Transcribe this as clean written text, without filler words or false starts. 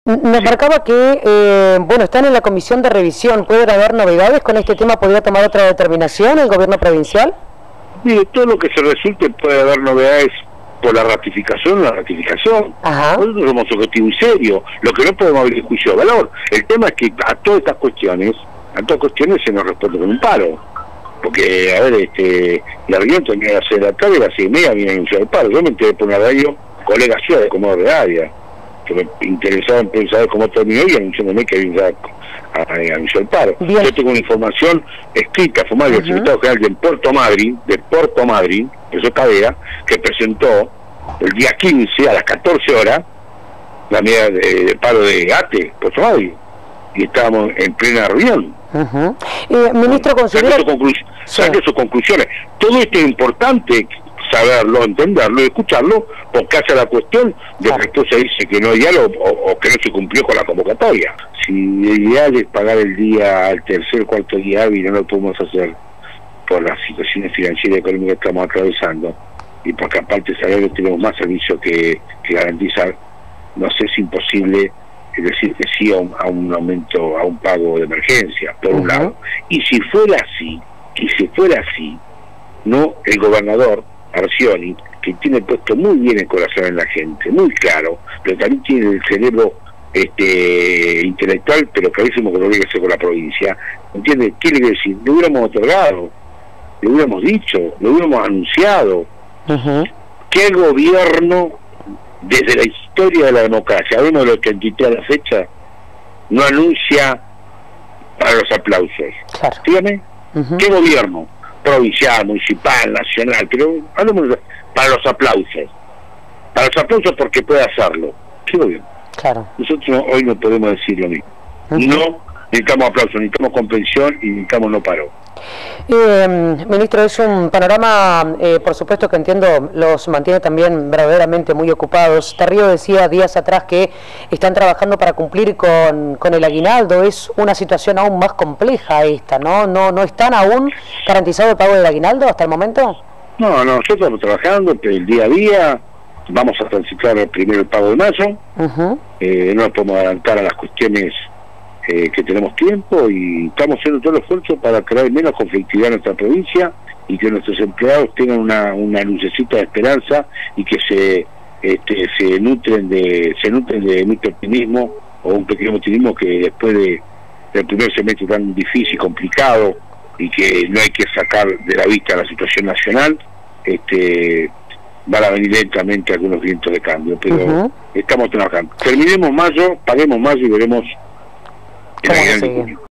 Nos marcaba que, bueno, están en la comisión de revisión. ¿Pueden haber novedades con este tema? ¿Podría tomar otra determinación el gobierno provincial? Mire, todo lo que se resulte puede haber novedades por la ratificación. Ajá. Nosotros somos objetivo y serio. Lo que no podemos abrir juicio de valor. El tema es que a todas estas cuestiones se nos responde con un paro. Porque, a ver, la reunión tenía que ser a las 6 de la tarde, a las 6:30 viene a anunciar el paro. Yo me enteré por una radio, colega ciudad de Comodoro de área, que me interesaba en saber cómo terminó y anunciándome que había anunció el paro. Bien. Yo tengo una información escrita, formal del secretario general de Puerto Madryn, eso Cadera, que presentó el día 15 a las 14 horas la medida de paro de ATE, Puerto Madryn, y estábamos en plena reunión. Ministro, considera... Saque sus conclusiones. Todo esto es importante saberlo, entenderlo y escucharlo, porque hace la cuestión de que después se dice que no hay diálogo o que no se cumplió con la convocatoria. Si el ideal es pagar el día, al tercer, cuarto día hábil, no lo podemos hacer por las situaciones financieras y económicas que estamos atravesando, y porque aparte sabemos que tenemos más servicios que garantizar, no sé, es imposible decir que sí a un aumento, a un pago de emergencia, por un lado. Y si fuera así, no, el gobernador Arcioni, que tiene puesto muy bien el corazón en la gente, muy claro, pero también tiene el cerebro intelectual, pero clarísimo que lo tiene que hacer con la provincia, ¿entiende? ¿Qué le quiere decir? Lo hubiéramos otorgado, lo hubiéramos dicho, lo hubiéramos anunciado. Que el gobierno, desde la historia de la democracia, uno de los 83 a la fecha, no anuncia para los aplausos. Claro. Dígame, ¿qué gobierno? Provincial, municipal, nacional, pero hablemos para los aplausos. Para los aplausos porque puede hacerlo. ¿Qué gobierno? Claro. Nosotros hoy no podemos decir lo mismo. No necesitamos aplausos, necesitamos comprensión y necesitamos no paro. Ministro, es un panorama, por supuesto que entiendo, los mantiene también verdaderamente muy ocupados. Tarrio decía días atrás que están trabajando para cumplir con el aguinaldo. Es una situación aún más compleja esta, ¿no? ¿No están aún garantizado el pago del aguinaldo hasta el momento? No, nosotros estamos trabajando el día a día. Vamos a transitar primero el pago de mayo. No nos podemos adelantar a las cuestiones que tenemos tiempo, y estamos haciendo todo el esfuerzo para crear menos conflictividad en nuestra provincia y que nuestros empleados tengan una lucecita de esperanza y que se nutren de mucho optimismo, o un pequeño optimismo, que después del primer semestre tan difícil y complicado, y que no hay que sacar de la vista la situación nacional, van a venir lentamente algunos vientos de cambio, pero estamos trabajando. Terminemos mayo, paguemos mayo y veremos el aguinaldo.